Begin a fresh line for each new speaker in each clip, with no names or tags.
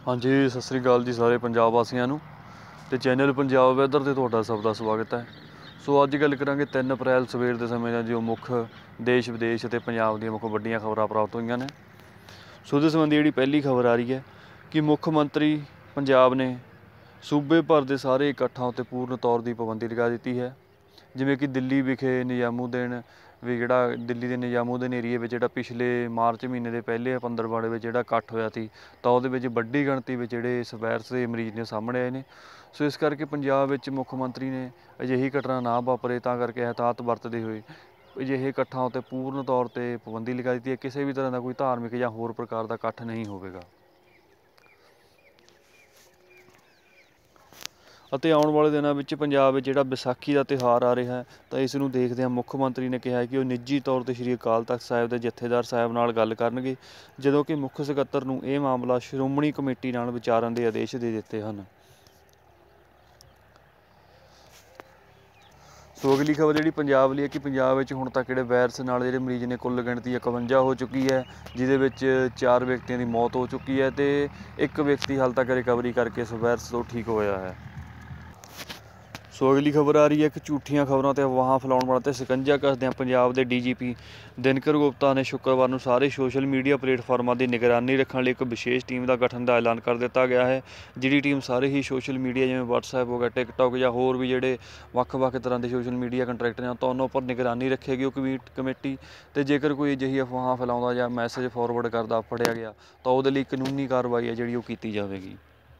हाँ जी, सत श्री अकाल जी सारे पंजाब वासियों नूं ते चैनल पंजाब वैदर ते तुहाडा सब दा स्वागत है। सो अज गल करांगे 3 अप्रैल सवेर के समय जो मुख देश विदेश ते पंजाब दी मुख वड्डियां खबरां प्राप्त होईयां ने। सो इस संबंधी जिहड़ी पहली खबर आ रही है कि मुख मंत्री पंजाब ने सूबे भर के सारे इकट्ठा उत्ते पूर्ण तौर की पाबंदी लगा दी है। जिवें कि दिल्ली विखे निजामुद्दीन भी जिहड़ा दिल्ली के निजामुद्दीन एरिए में जिहड़ा पिछले मार्च महीने के पहले पंद्रवाड़े में जिहड़ा इकट्ठ होया सी तां उहदे विच वड्डी गिणती में जिहड़े इस वायरस के मरीज ने सामने आए ने। सो इस करके पंजाब विच मुख मंत्री ने अजिही घटना ना वापरे तां करके एहतियात वरतदे होए अजिहे इकट्ठा उत्ते पूर्ण तौर पर पाबंदी लगा दी है। किसी भी तरह का कोई धार्मिक या होर प्रकार का इकट्ठ नहीं होवेगा। ਅਤੇ ਆਉਣ ਵਾਲੇ ਦਿਨਾਂ ਵਿੱਚ ਪੰਜਾਬ ਵਿੱਚ ਜਿਹੜਾ ਵਿਸਾਖੀ ਦਾ ਤਿਉਹਾਰ ਆ ਰਿਹਾ ਹੈ ਤਾਂ ਇਸ ਨੂੰ ਦੇਖਦਿਆਂ ਮੁੱਖ ਮੰਤਰੀ ਨੇ ਕਿਹਾ ਕਿ ਉਹ ਨਿੱਜੀ ਤੌਰ 'ਤੇ ਸ਼੍ਰੀ ਅਕਾਲ ਤਖਤ ਸਾਹਿਬ ਦੇ ਜਥੇਦਾਰ ਸਾਹਿਬ ਨਾਲ ਗੱਲ ਕਰਨਗੇ, ਜਦੋਂ ਕਿ ਮੁੱਖ ਸਕੱਤਰ ਨੂੰ ਇਹ ਮਾਮਲਾ ਸ਼੍ਰੋਮਣੀ ਕਮੇਟੀ ਨਾਲ ਵਿਚਾਰਨ ਦੇ ਆਦੇਸ਼ ਦੇ ਦਿੱਤੇ ਹਨ। ਸੋ ਅਗਲੀ ਖਬਰ ਜਿਹੜੀ ਪੰਜਾਬ ਲਈ ਹੈ ਕਿ ਪੰਜਾਬ ਵਿੱਚ ਹੁਣ ਤੱਕ ਜਿਹੜੇ ਵਾਇਰਸ ਨਾਲ ਜਿਹੜੇ ਮਰੀਜ਼ ਨੇ ਕੁੱਲ ਗਿਣਤੀ 51 ਹੋ ਚੁੱਕੀ ਹੈ, ਜਿਹਦੇ ਵਿੱਚ 4 ਵਿਅਕਤੀਆਂ ਦੀ ਮੌਤ ਹੋ ਚੁੱਕੀ ਹੈ ਅਤੇ 1 ਵਿਅਕਤੀ ਹਾਲ ਤੱਕ ਰਿਕਵਰੀ ਕਰਕੇ ਇਸ ਵਾਇਰਸ ਤੋਂ ਠੀਕ ਹੋਇਆ ਹੈ। ਸੋ ਅਗਲੀ ਖਬਰ ਆ ਰਹੀ ਹੈ ਕਿ ਝੂਠੀਆਂ ਖਬਰਾਂ ਤੇ ਅਫਵਾਹਾਂ ਫੈਲਾਉਣ ਵਾਲਾ ਤੇ ਸ਼ਿਕੰਜਾ ਕੱਸਦਿਆਂ ਪੰਜਾਬ ਦੇ DGP ਦਿਨਕਰ ਗੁਪਤਾ ਨੇ ਸ਼ੁੱਕਰਵਾਰ ਨੂੰ ਸਾਰੇ ਸੋਸ਼ਲ ਮੀਡੀਆ ਪਲੇਟਫਾਰਮਾਂ ਦੀ ਨਿਗਰਾਨੀ ਰੱਖਣ ਲਈ ਇੱਕ ਵਿਸ਼ੇਸ਼ ਟੀਮ ਦਾ ਗਠਨ ਦਾ ਐਲਾਨ ਕਰ ਦਿੱਤਾ ਗਿਆ ਹੈ। ਜਿਹੜੀ ਟੀਮ ਸਾਰੇ ਹੀ ਸੋਸ਼ਲ ਮੀਡੀਆ ਜਿਵੇਂ WhatsApp ਹੋ ਗਿਆ, TikTok ਜਾਂ ਹੋਰ ਵੀ ਜਿਹੜੇ ਵੱਖ-ਵੱਖ ਤਰ੍ਹਾਂ ਦੇ ਸੋਸ਼ਲ ਮੀਡੀਆ ਕੰਟਰੈਕਟ ਨੇ ਤਾਂ ਉਹਨਾਂ ਉੱਪਰ ਨਿਗਰਾਨੀ ਰੱਖੇਗੀ ਉਹ ਕਮੇਟੀ। ਅਤੇ ਜੇਕਰ ਕੋਈ ਅਜਿਹੀ ਅਫਵਾਹਾਂ ਫੈਲਾਉਂਦਾ ਜਾਂ ਮੈਸੇਜ ਫਾਰਵਰਡ ਕਰਦਾ ਫੜਿਆ ਗਿਆ ਤਾਂ ਉਹਦੇ ਲਈ ਕਾਨੂੰਨੀ ਕਾਰਵਾਈ ਹੈ ਜਿਹੜੀ ਉਹ ਕੀਤੀ ਜਾਵੇਗੀ।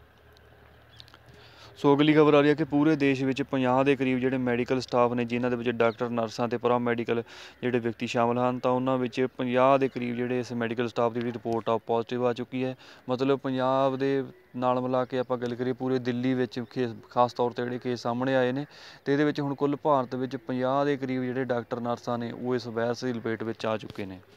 ਸੋ ਅਗਲੀ ਖਬਰ ਆ ਰਹੀ ਹੈ ਕਿ ਪੂਰੇ ਦੇਸ਼ ਵਿੱਚ 50 ਦੇ ਕਰੀਬ ਜਿਹੜੇ ਮੈਡੀਕਲ ਸਟਾਫ ਨੇ, ਜਿਨ੍ਹਾਂ ਦੇ ਵਿੱਚ ਡਾਕਟਰ, ਨਰਸਾਂ ਅਤੇ ਪੈਰਾ ਮੈਡੀਕਲ ਜਿਹੜੇ ਵਿਅਕਤੀ ਸ਼ਾਮਲ ਹਨ, ਤਾਂ ਉਹਨਾਂ ਵਿੱਚ 50 ਦੇ ਕਰੀਬ ਜਿਹੜੇ ਇਸ ਮੈਡੀਕਲ ਸਟਾਫ ਦੀ ਜਿਹੜੀ ਰਿਪੋਰਟ ਆ ਉਹ ਪੋਜ਼ੀਟਿਵ ਆ ਚੁੱਕੀ ਹੈ। ਮਤਲਬ ਪੰਜਾਬ ਦੇ ਨਾਲ ਮਿਲਾ ਕੇ ਆਪਾਂ ਗੱਲ ਕਰੀਏ ਪੂਰੇ ਦਿੱਲੀ ਵਿੱਚ ਖਾਸ ਤੌਰ 'ਤੇ ਜਿਹੜੇ ਕੇਸ ਸਾਹਮਣੇ ਆਏ ਨੇ ਅਤੇ ਇਹਦੇ ਵਿੱਚ ਹੁਣ ਕੁੱਲ ਭਾਰਤ ਵਿੱਚ 50 ਦੇ ਕਰੀਬ ਜਿਹੜੇ ਡਾਕਟਰ, ਨਰਸਾਂ ਨੇ ਉਹ ਇਸ ਵਾਇਰਸ ਦੀ ਲਪੇਟ ਵਿੱਚ ਆ ਚੁੱਕੇ ਨੇ।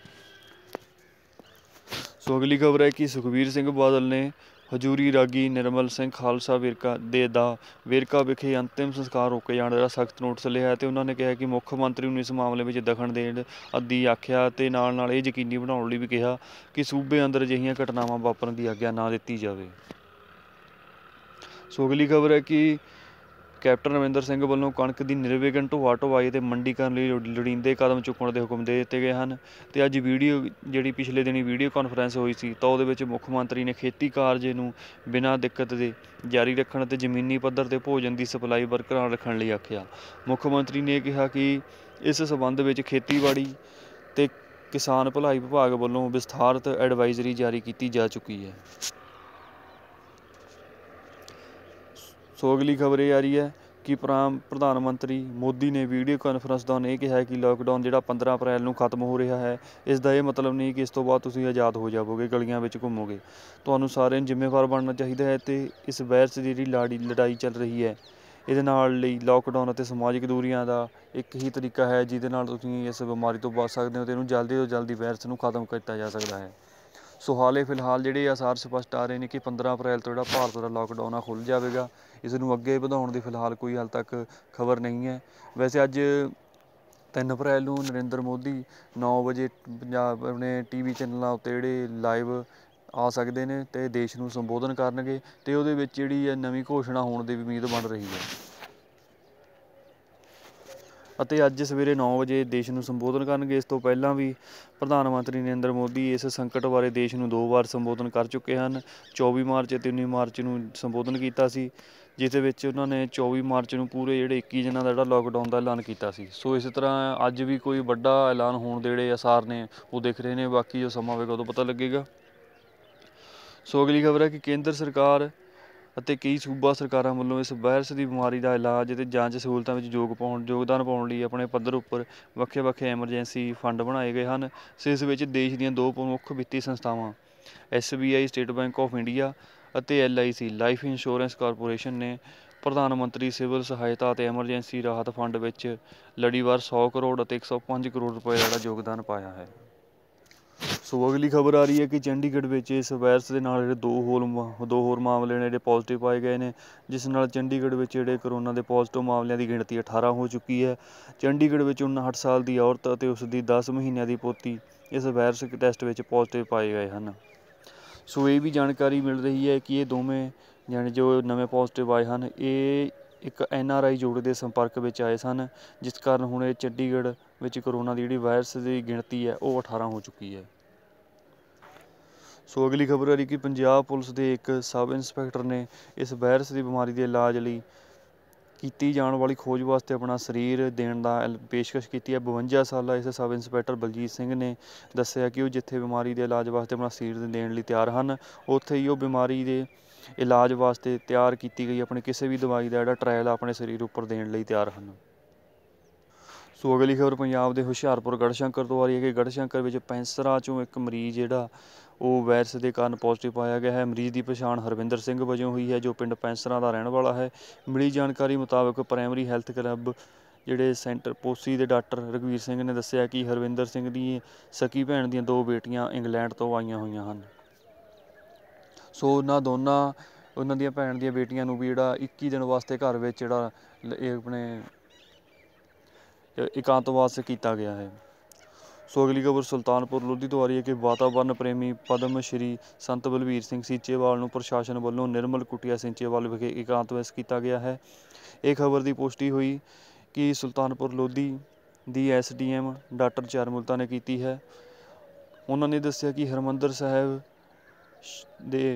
ਸੋ ਅਗਲੀ ਖਬਰ ਹੈ ਕਿ ਸੁਖਬੀਰ ਸਿੰਘ ਬਾਦਲ ਨੇ ਹਜ਼ੂਰੀ ਰਾਗੀ ਨਿਰਮਲ ਸਿੰਘ ਖਾਲਸਾ ਵੇਰਕਾ ਵਿਖੇ ਅੰਤਿਮ ਸੰਸਕਾਰ ਰੋਕੇ ਜਾਣ ਦਾ ਸਖਤ ਨੋਟਿਸ ਲਿਆ ਹੈ ਅਤੇ ਉਹਨਾਂ ਨੇ ਕਿਹਾ ਕਿ ਮੁੱਖ ਮੰਤਰੀ ਨੂੰ ਇਸ ਮਾਮਲੇ ਵਿੱਚ ਦਖਲ ਦੇਣ ਦੀ ਆਖਿਆ ਅਤੇ ਨਾਲ ਇਹ ਯਕੀਨੀ ਬਣਾਉਣ ਲਈ ਵੀ ਕਿਹਾ ਕਿ ਸੂਬੇ ਅੰਦਰ ਅਜਿਹੀਆਂ ਘਟਨਾਵਾਂ ਵਾਪਰਨ ਦੀ ਆਗਿਆ ਨਾ ਦਿੱਤੀ ਜਾਵੇ। ਸੋ ਅਗਲੀ ਖਬਰ ਹੈ ਕਿ ਕੈਪਟਨ ਅਮਰਿੰਦਰ ਸਿੰਘ ਵੱਲੋਂ ਕਣਕ ਦੀ ਨਿਰਵਿਘਨ ਢੋਆ-ਢੁਆਈ ਅਤੇ ਮੰਡੀਕਰਨ ਲਈ ਲੋੜੀਂਦੇ ਕਦਮ ਚੁੱਕਣ ਦੇ ਹੁਕਮ ਦੇ ਦਿੱਤੇ ਗਏ ਹਨ। ਅਤੇ ਅੱਜ ਜਿਹੜੀ ਪਿਛਲੇ ਦਿਨੀ ਵੀਡੀਓ ਕਾਨਫਰੰਸ ਹੋਈ ਸੀ ਤਾਂ ਉਹਦੇ ਵਿੱਚ ਮੁੱਖ ਮੰਤਰੀ ਨੇ ਖੇਤੀ ਕਾਰਜ ਨੂੰ ਬਿਨਾਂ ਦਿੱਕਤ ਦੇ ਜਾਰੀ ਰੱਖਣ ਅਤੇ ਜ਼ਮੀਨੀ ਪੱਧਰ 'ਤੇ ਭੋਜਨ ਦੀ ਸਪਲਾਈ ਬਰਕਰਾਰ ਰੱਖਣ ਲਈ ਆਖਿਆ। ਮੁੱਖ ਮੰਤਰੀ ਨੇ ਇਹ ਕਿਹਾ ਕਿ ਇਸ ਸੰਬੰਧ ਵਿੱਚ ਖੇਤੀਬਾੜੀ ਅਤੇ ਕਿਸਾਨ ਭਲਾਈ ਵਿਭਾਗ ਵੱਲੋਂ ਵਿਸਥਾਰਤ ਐਡਵਾਈਜ਼ਰੀ ਜਾਰੀ ਕੀਤੀ ਜਾ ਚੁੱਕੀ ਹੈ। ਸੋ ਅਗਲੀ ਖਬਰ ਇਹ ਆ ਰਹੀ ਹੈ ਕਿ ਪ੍ਰਧਾਨ ਮੰਤਰੀ ਮੋਦੀ ਨੇ ਵੀਡੀਓ ਕਾਨਫਰੰਸ ਦੌਰਾਨ ਇਹ ਕਿਹਾ ਕਿ ਲਾਕਡਾਊਨ ਜਿਹੜਾ 15 ਅਪ੍ਰੈਲ ਨੂੰ ਖਤਮ ਹੋ ਰਿਹਾ ਹੈ, ਇਸ ਦਾ ਇਹ ਮਤਲਬ ਨਹੀਂ ਕਿ ਇਸ ਤੋਂ ਬਾਅਦ ਤੁਸੀਂ ਆਜ਼ਾਦ ਹੋ ਜਾਵੋਗੇ, ਗਲੀਆਂ ਵਿੱਚ ਘੁੰਮੋਗੇ। ਤੁਹਾਨੂੰ ਸਾਰਿਆਂ ਨੂੰ ਜ਼ਿੰਮੇਵਾਰ ਬਣਨਾ ਚਾਹੀਦਾ ਹੈ ਅਤੇ ਇਸ ਵਾਇਰਸ ਦੀ ਜਿਹੜੀ ਲੜਾਈ ਚੱਲ ਰਹੀ ਹੈ ਇਹਦੇ ਨਾਲ ਲਈ ਲਾਕਡਾਊਨ ਅਤੇ ਸਮਾਜਿਕ ਦੂਰੀਆਂ ਦਾ ਇੱਕ ਹੀ ਤਰੀਕਾ ਹੈ ਜਿਹਦੇ ਨਾਲ ਤੁਸੀਂ ਇਸ ਬਿਮਾਰੀ ਤੋਂ ਬਚ ਸਕਦੇ ਹੋ ਅਤੇ ਇਹਨੂੰ ਜਲਦੀ ਤੋਂ ਜਲਦੀ ਵਾਇਰਸ ਨੂੰ ਖਤਮ ਕੀਤਾ ਜਾ ਸਕਦਾ ਹੈ। ਸੋ ਹਾਲੇ ਫਿਲਹਾਲ ਜਿਹੜੇ ਆਸਾਰ ਸਪਸ਼ਟ ਆ ਰਹੇ ਨੇ ਕਿ 15 ਅਪ੍ਰੈਲ ਤੋਂ ਜਿਹੜਾ ਭਾਰਤ ਦਾ ਲਾਕਡਾਊਨ ਆ ਖੁੱਲ੍ਹ ਜਾਵੇਗਾ। ਇਸ ਨੂੰ ਅੱਗੇ ਵਧਾਉਣ ਦੀ ਫਿਲਹਾਲ ਕੋਈ ਹਾਲੇ ਤੱਕ ਖਬਰ ਨਹੀਂ ਹੈ। ਵੈਸੇ ਅੱਜ 3 ਅਪ੍ਰੈਲ ਨੂੰ ਨਰਿੰਦਰ ਮੋਦੀ 9 ਵਜੇ ਪੰਜਾਬ ਆਪਣੇ TV ਚੈਨਲਾਂ ਉੱਤੇ ਜਿਹੜੇ ਲਾਈਵ ਆ ਸਕਦੇ ਨੇ ਅਤੇ ਦੇਸ਼ ਨੂੰ ਸੰਬੋਧਨ ਕਰਨਗੇ ਅਤੇ ਉਹਦੇ ਵਿੱਚ ਜਿਹੜੀ ਹੈ ਨਵੀਂ ਘੋਸ਼ਣਾ ਹੋਣ ਦੀ ਵੀ ਉਮੀਦ ਬਣ ਰਹੀ ਹੈ। ਅਤੇ ਅੱਜ ਸਵੇਰੇ 9 ਵਜੇ ਦੇਸ਼ ਨੂੰ ਸੰਬੋਧਨ ਕਰਨਗੇ। ਇਸ ਤੋਂ ਪਹਿਲਾਂ ਵੀ ਪ੍ਰਧਾਨ ਮੰਤਰੀ ਨਰਿੰਦਰ ਮੋਦੀ ਇਸ ਸੰਕਟ ਬਾਰੇ ਦੇਸ਼ ਨੂੰ 2 ਵਾਰ ਸੰਬੋਧਨ ਕਰ ਚੁੱਕੇ ਹਨ। 24 ਮਾਰਚ ਅਤੇ 19 ਮਾਰਚ ਨੂੰ ਸੰਬੋਧਨ ਕੀਤਾ ਸੀ, ਜਿਸ ਦੇ ਵਿੱਚ ਉਹਨਾਂ ਨੇ 24 ਮਾਰਚ ਨੂੰ ਪੂਰੇ ਜਿਹੜੇ 21 ਦਿਨਾਂ ਦਾ ਜਿਹੜਾ ਲਾਕਡਾਊਨ ਦਾ ਐਲਾਨ ਕੀਤਾ ਸੀ। ਸੋ ਇਸ ਤਰ੍ਹਾਂ ਅੱਜ ਵੀ ਕੋਈ ਵੱਡਾ ਐਲਾਨ ਹੋਣ ਦੇ ਜਿਹੜੇ ਆਸਾਰ ਨੇ ਉਹ ਦਿਖ ਰਹੇ ਨੇ। ਬਾਕੀ ਜੋ ਸਮਾਂ ਹੋਵੇਗਾ ਉਦੋਂ ਪਤਾ ਲੱਗੇਗਾ। ਸੋ ਅਗਲੀ ਖਬਰ ਹੈ ਕਿ ਕੇਂਦਰ ਸਰਕਾਰ ਅਤੇ ਕਈ ਸੂਬਾ ਸਰਕਾਰਾਂ ਵੱਲੋਂ ਇਸ ਵਾਇਰਸ ਦੀ ਬਿਮਾਰੀ ਦਾ ਇਲਾਜ ਅਤੇ ਜਾਂਚ ਸਹੂਲਤਾਂ ਵਿੱਚ ਯੋਗਦਾਨ ਪਾਉਣ ਲਈ ਆਪਣੇ ਪੱਧਰ ਉੱਪਰ ਵੱਖਰੇ ਐਮਰਜੈਂਸੀ ਫੰਡ ਬਣਾਏ ਗਏ ਹਨ। ਸੋ ਇਸ ਵਿੱਚ ਦੇਸ਼ ਦੀਆਂ 2 ਪ੍ਰਮੁੱਖ ਵਿੱਤੀ ਸੰਸਥਾਵਾਂ SBI state bank of India ਅਤੇ LIC ਲਾਈਫ ਇੰਸ਼ੋਰੈਂਸ ਕਾਰਪੋਰੇਸ਼ਨ ਨੇ ਪ੍ਰਧਾਨ ਮੰਤਰੀ ਸਿਵਲ ਸਹਾਇਤਾ ਅਤੇ ਐਮਰਜੈਂਸੀ ਰਾਹਤ ਫੰਡ ਵਿੱਚ ਲੜੀਵਾਰ 100 ਕਰੋੜ ਅਤੇ 105 ਕਰੋੜ ਰੁਪਏ ਦਾ ਜਿਹੜਾ ਯੋਗਦਾਨ ਪਾਇਆ ਹੈ। ਸੋ ਅਗਲੀ ਖਬਰ ਆ ਰਹੀ ਹੈ ਕਿ ਚੰਡੀਗੜ੍ਹ ਵਿੱਚ ਇਸ ਵਾਇਰਸ ਦੇ ਨਾਲ ਜਿਹੜੇ ਦੋ ਹੋਰ ਮਾਮਲੇ ਨੇ ਜਿਹੜੇ ਪੋਜ਼ੀਟਿਵ ਪਾਏ ਗਏ ਨੇ, ਜਿਸ ਨਾਲ ਚੰਡੀਗੜ੍ਹ ਵਿੱਚ ਜਿਹੜੇ ਕਰੋਨਾ ਦੇ ਪੋਜ਼ੀਟਿਵ ਮਾਮਲਿਆਂ ਦੀ ਗਿਣਤੀ 18 ਹੋ ਚੁੱਕੀ ਹੈ। ਚੰਡੀਗੜ੍ਹ ਵਿੱਚ 59 ਸਾਲ ਦੀ ਔਰਤ ਅਤੇ ਉਸ ਦੀ 10 ਮਹੀਨਿਆਂ ਦੀ ਪੋਤੀ ਇਸ ਵਾਇਰਸ ਟੈਸਟ ਵਿੱਚ ਪੋਜ਼ੀਟਿਵ ਪਾਏ ਗਏ ਹਨ। ਸੋ ਇਹ ਵੀ ਜਾਣਕਾਰੀ ਮਿਲ ਰਹੀ ਹੈ ਕਿ ਇਹ ਦੋਵੇਂ ਜਾਣੇ ਜੋ ਨਵੇਂ ਪੋਜ਼ੀਟਿਵ ਆਏ ਹਨ, ਇਹ ਇੱਕ NRI ਜੋੜੇ ਦੇ ਸੰਪਰਕ ਵਿੱਚ ਆਏ ਸਨ, ਜਿਸ ਕਾਰਨ ਹੁਣ ਇਹ ਚੰਡੀਗੜ੍ਹ ਵਿੱਚ ਕਰੋਨਾ ਦੀ ਜਿਹੜੀ ਵਾਇਰਸ ਦੀ ਗਿਣਤੀ ਹੈ ਉਹ 18 ਹੋ ਚੁੱਕੀ ਹੈ। ਸੋ ਅਗਲੀ ਖਬਰ ਆ ਰਹੀ ਕਿ ਪੰਜਾਬ ਪੁਲਿਸ ਦੇ ਇੱਕ ਸਬ ਇੰਸਪੈਕਟਰ ਨੇ ਇਸ ਵਾਇਰਸ ਦੀ ਬਿਮਾਰੀ ਦੇ ਇਲਾਜ ਲਈ ਕੀਤੀ ਜਾਣ ਵਾਲੀ ਖੋਜ ਵਾਸਤੇ ਆਪਣਾ ਸਰੀਰ ਦੇਣ ਦਾ ਪੇਸ਼ਕਸ਼ ਕੀਤੀ ਹੈ। 52 ਸਾਲਾ ਇਸ ਸਬ ਇੰਸਪੈਕਟਰ ਬਲਜੀਤ ਸਿੰਘ ਨੇ ਦੱਸਿਆ ਕਿ ਉਹ ਜਿੱਥੇ ਬਿਮਾਰੀ ਦੇ ਇਲਾਜ ਵਾਸਤੇ ਆਪਣਾ ਸਰੀਰ ਦੇਣ ਲਈ ਤਿਆਰ ਹਨ, ਉੱਥੇ ਹੀ ਉਹ ਬਿਮਾਰੀ ਦੇ ਇਲਾਜ ਵਾਸਤੇ ਤਿਆਰ ਕੀਤੀ ਗਈ ਆਪਣੀ ਕਿਸੇ ਵੀ ਦਵਾਈ ਦਾ ਜਿਹੜਾ ਟਰਾਇਲ ਆਪਣੇ ਸਰੀਰ ਉੱਪਰ ਦੇਣ ਲਈ ਤਿਆਰ ਹਨ। ਸੋ ਅਗਲੀ ਖਬਰ ਪੰਜਾਬ ਦੇ ਹੁਸ਼ਿਆਰਪੁਰ ਗੜ੍ਹਸ਼ੰਕਰ ਤੋਂ ਆ ਰਹੀ ਹੈ ਕਿ ਗੜ੍ਹਸ਼ੰਕਰ ਵਿੱਚ ਪੈਂਸਰਾਂ 'ਚੋਂ ਇੱਕ ਮਰੀਜ਼ ਜਿਹੜਾ ਉਹ ਵਾਇਰਸ ਦੇ ਕਾਰਨ ਪੋਜ਼ੀਟਿਵ ਪਾਇਆ ਗਿਆ ਹੈ। ਮਰੀਜ਼ ਦੀ ਪਛਾਣ ਹਰਵਿੰਦਰ ਸਿੰਘ ਵਜੋਂ ਹੋਈ ਹੈ, ਜੋ ਪਿੰਡ ਪੈਂਸਰਾਂ ਦਾ ਰਹਿਣ ਵਾਲਾ ਹੈ। ਮਿਲੀ ਜਾਣਕਾਰੀ ਮੁਤਾਬਕ ਪ੍ਰਾਇਮਰੀ ਹੈਲਥ ਕਲੱਬ ਜਿਹੜੇ ਸੈਂਟਰ ਪੋਸੀ ਦੇ ਡਾਕਟਰ ਰਘਵੀਰ ਸਿੰਘ ਨੇ ਦੱਸਿਆ ਕਿ ਹਰਵਿੰਦਰ ਸਿੰਘ ਦੀ ਸਕੀ ਭੈਣ ਦੀਆਂ 2 ਬੇਟੀਆਂ ਇੰਗਲੈਂਡ ਤੋਂ ਆਈਆਂ ਹੋਈਆਂ ਹਨ। ਸੋ ਉਹਨਾਂ ਦੀਆਂ ਭੈਣ ਦੀਆਂ ਬੇਟੀਆਂ ਨੂੰ ਵੀ ਜਿਹੜਾ 21 ਦਿਨ ਵਾਸਤੇ ਘਰ ਵਿੱਚ ਜਿਹੜਾ ਇਹ ਆਪਣੇ ਇਕਾਂਤਵਾਸ ਕੀਤਾ ਗਿਆ ਹੈ। ਸੋ ਅਗਲੀ ਖਬਰ ਸੁਲਤਾਨਪੁਰ ਲੋਧੀ ਤੋਂ ਆ ਰਹੀ ਹੈ ਕਿ ਵਾਤਾਵਰਨ ਪ੍ਰੇਮੀ ਪਦਮ ਸ਼੍ਰੀ ਸੰਤ ਬਲਵੀਰ ਸਿੰਘ ਸੀਚੇਵਾਲ ਨੂੰ ਪ੍ਰਸ਼ਾਸਨ ਵੱਲੋਂ ਨਿਰਮਲ ਕੁਟੀਆ ਸਿੰਚੇਵਾਲ ਵਿਖੇ ਇਕਾਂਤਵਾਸ ਕੀਤਾ ਗਿਆ ਹੈ। ਇਹ ਖਬਰ ਦੀ ਪੁਸ਼ਟੀ ਹੋਈ ਕਿ ਸੁਲਤਾਨਪੁਰ ਲੋਧੀ ਦੀ SDM ਡਾਕਟਰ ਚਰਮੁਲਤਾ ਨੇ ਕੀਤੀ ਹੈ। ਉਹਨਾਂ ਨੇ ਦੱਸਿਆ ਕਿ ਹਰਿਮੰਦਰ ਸਾਹਿਬ ਦੇ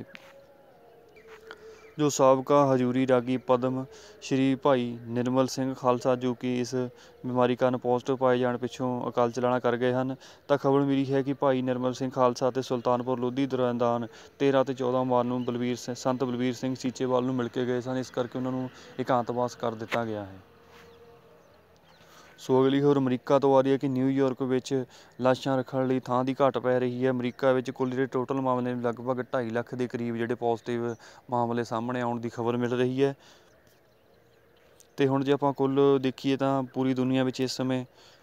ਜੋ ਸਾਬਕਾ ਹਜ਼ੂਰੀ ਰਾਗੀ ਪਦਮ ਸ਼੍ਰੀ ਭਾਈ ਨਿਰਮਲ ਸਿੰਘ ਖਾਲਸਾ, ਜੋ ਕਿ ਇਸ ਬਿਮਾਰੀ ਕਾਰਨ ਪੋਜ਼ੀਟਿਵ ਪਾਏ ਜਾਣ ਪਿੱਛੋਂ ਅਕਾਲ ਚਲਾਣਾ ਕਰ ਗਏ ਹਨ, ਤਾਂ ਖਬਰ ਮਿਲੀ ਹੈ ਕਿ ਭਾਈ ਨਿਰਮਲ ਸਿੰਘ ਖਾਲਸਾ ਅਤੇ ਸੁਲਤਾਨਪੁਰ ਲੋਧੀ ਦਰਮਿਆਨ 13 ਅਤੇ 14 ਮਾਰਚ ਨੂੰ ਸੰਤ ਬਲਵੀਰ ਸਿੰਘ ਸੀਚੇਵਾਲ ਨੂੰ ਮਿਲ ਕੇ ਗਏ ਸਨ। ਇਸ ਕਰਕੇ ਉਹਨਾਂ ਨੂੰ ਇਕਾਂਤਵਾਸ ਕਰ ਦਿੱਤਾ ਗਿਆ ਹੈ। ਸੋ ਅਗਲੀ ਖਬਰ ਅਮਰੀਕਾ ਤੋਂ ਆ ਰਹੀ ਹੈ ਕਿ ਨਿਊਯਾਰਕ ਵਿੱਚ ਲਾਸ਼ਾਂ ਰੱਖਣ ਲਈ ਥਾਂ ਦੀ ਘਾਟ ਪੈ ਰਹੀ ਹੈ। ਅਮਰੀਕਾ ਵਿੱਚ ਕੁੱਲ ਜਿਹੜੇ ਟੋਟਲ ਮਾਮਲੇ ਲਗਭਗ 2.5 ਲੱਖ ਦੇ ਕਰੀਬ ਜਿਹੜੇ ਪੋਜ਼ੀਟਿਵ ਮਾਮਲੇ ਸਾਹਮਣੇ ਆਉਣ ਦੀ ਖਬਰ ਮਿਲ ਰਹੀ ਹੈ। ਅਤੇ ਹੁਣ ਜੇ ਆਪਾਂ ਕੁੱਲ ਦੇਖੀਏ ਤਾਂ ਪੂਰੀ ਦੁਨੀਆ ਵਿੱਚ ਇਸ ਸਮੇਂ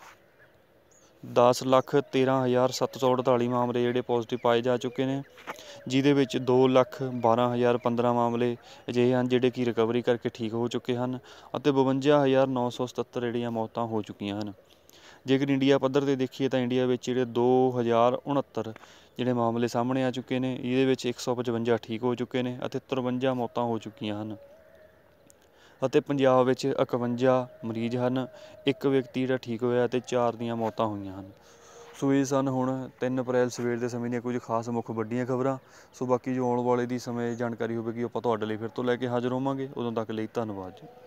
10,13,748 ਮਾਮਲੇ ਜਿਹੜੇ ਪੋਜ਼ੀਟਿਵ ਪਾਏ ਜਾ ਚੁੱਕੇ ਨੇ, ਜਿਹਦੇ ਵਿੱਚ 2,12,015 ਮਾਮਲੇ ਅਜਿਹੇ ਹਨ ਜਿਹੜੇ ਕਿ ਰਿਕਵਰੀ ਕਰਕੇ ਠੀਕ ਹੋ ਚੁੱਕੇ ਹਨ ਅਤੇ 52,977 ਜਿਹੜੀਆਂ ਮੌਤਾਂ ਹੋ ਚੁੱਕੀਆਂ ਹਨ। ਜੇਕਰ ਇੰਡੀਆ ਪੱਧਰ 'ਤੇ ਦੇਖੀਏ ਤਾਂ ਇੰਡੀਆ ਵਿੱਚ ਜਿਹੜੇ 2,069 ਜਿਹੜੇ ਮਾਮਲੇ ਸਾਹਮਣੇ ਆ ਚੁੱਕੇ ਨੇ, ਇਹਦੇ ਵਿੱਚ 155 ਠੀਕ ਹੋ ਚੁੱਕੇ ਨੇ ਅਤੇ 53 ਮੌਤਾਂ ਹੋ ਚੁੱਕੀਆਂ ਹਨ ਅਤੇ ਪੰਜਾਬ ਵਿੱਚ 51 ਮਰੀਜ਼ ਹਨ। ਇੱਕ ਵਿਅਕਤੀ ਜਿਹੜਾ ਠੀਕ ਹੋਇਆ ਅਤੇ 4 ਦੀਆਂ ਮੌਤਾਂ ਹੋਈਆਂ ਹਨ। ਸੋ ਇਹ ਸਨ ਹੁਣ 3 ਅਪ੍ਰੈਲ ਸਵੇਰ ਦੇ ਸਮੇਂ ਦੀਆਂ ਕੁਝ ਖਾਸ ਮੁੱਖ ਵੱਡੀਆਂ ਖਬਰਾਂ। ਸੋ ਬਾਕੀ ਜੋ ਆਉਣ ਵਾਲੇ ਦੀ ਸਮੇਂ ਜਾਣਕਾਰੀ ਹੋਵੇਗੀ ਆਪਾਂ ਤੁਹਾਡੇ ਲਈ ਫਿਰ ਤੋਂ ਲੈ ਕੇ ਹਾਜ਼ਰ ਹੋਵਾਂਗੇ। ਉਦੋਂ ਤੱਕ ਲਈ ਧੰਨਵਾਦ ਜੀ।